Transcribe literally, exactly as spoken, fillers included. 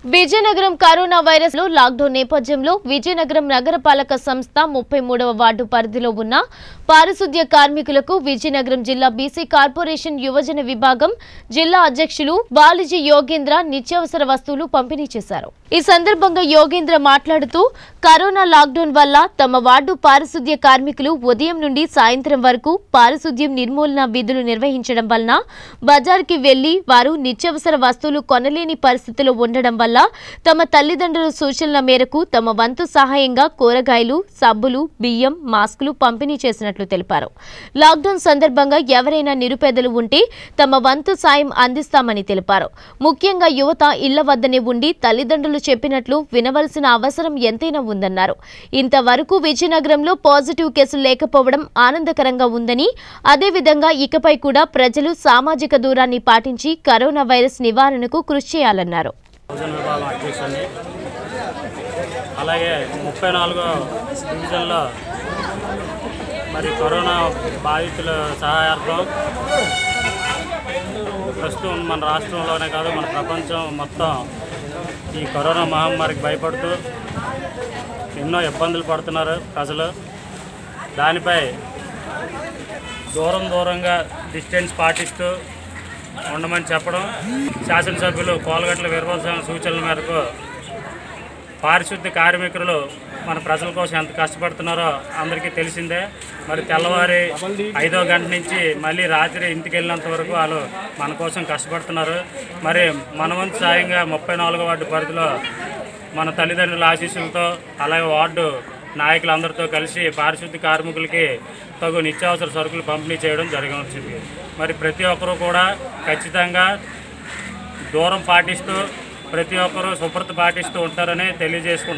Vizianagaram corona virus లో lockdown నేపథ్యంలో విజయనగరం నగరపాలక సంస్థ ముప్పై మూడవ వార్డు పరిధిలో ఉన్న పారిశుద్ధ్య కార్మికులకు విజయనగరం జిల్లా బీసీ కార్పొరేషన్ యువజన విభాగం జిల్లా అధ్యక్షులు బాలిజీ యోగేంద్ర నిత్యావసర వస్తువులు పంపిణీ చేశారు। ఈ సందర్భంగా యోగేంద్ర మాట్లాడుతూ కరోనా లాక్డౌన్ వల్ల తమ వార్డు పారిశుద్ధ్య కార్మికులు ఉదయం నుండి సాయంత్రం వరకు పారిశుద్ధ్యం నిర్మూలన విధులు నిర్వహించడం వలన బజార్కి వెళ్లి వారు నిత్యావసర వస్తువులు కొనలేని పరిస్థితిలో ఉండడం వల్ల తమ తల్లిదండ్రుల సూచనల మేరకు తమ వంతు సహాయంగా కూరగాయలు, సబ్బులు, బియ్యం, మాస్కులు పంపిణీ చేసినట్లు తెలిపారు। లాక్డౌన్ సందర్భంగా ఎవరైనా నిరుపేదలు ఉంటే తమ వంతు సాయం అందిస్తామని తెలిపారు। ముఖ్యంగా యువత ఇళ్ల వద్దనే ఉండి తల్లిదండ్రులు చెప్పినట్లు వినవలసిన అవసరం ఎంతైనా ఉందన్నారు। ఇంతవరకు విజయనగరంలో పాజిటివ్ కేసులు లేకపోవడం ఆనందకరంగా ఉందని, అదేవిధంగా ఇకపై కూడా ప్రజలు సామాజిక దూరాన్ని పాటించి కరోనా వైరస్ నివారణకు కృషి చేయాలన్నారు। అలాగే ముప్పై నాలుగో డివిజన్లో మరి కరోనా బాధితుల సహాయార్థం ప్రస్తుతం మన రాష్ట్రంలోనే కాదు మన ప్రపంచం మొత్తం ఈ కరోనా మహమ్మారికి భయపడుతూ ఎన్నో ఇబ్బందులు పడుతున్నారు ప్రజలు। దానిపై దూరం దూరంగా డిస్టెన్స్ పాటిస్తూ ఉండమని చెప్పడం, శాసనసభ్యులు కోలగట్ల వీరభద్రస్వామి సూచనల మేరకు పారిశుద్ధ్య కార్మికులు మన ప్రజల కోసం ఎంత కష్టపడుతున్నారో అందరికీ తెలిసిందే। మరి తెల్లవారి ఐదో గంట నుంచి మళ్ళీ రాత్రి ఇంటికి వెళ్ళినంత వరకు వాళ్ళు మన కోసం కష్టపడుతున్నారు। మరి మనవంతు సాయంగా ముప్పై నాలుగో వార్డు పరిధిలో మన తల్లిదండ్రుల ఆశీస్సులతో అలాగే వార్డు నాయకులందరితో కలిసి పారిశుద్ధ్య కార్మికులకి తగు నిత్యావసర సరుకులు పంపిణీ చేయడం జరిగింది। మరి ప్రతి ఒక్కరూ కూడా ఖచ్చితంగా దూరం పాటిస్తూ ప్రతి ఒక్కరూ శుభ్రత పాటిస్తూ ఉంటారని తెలియజేసుకుంటున్నారు।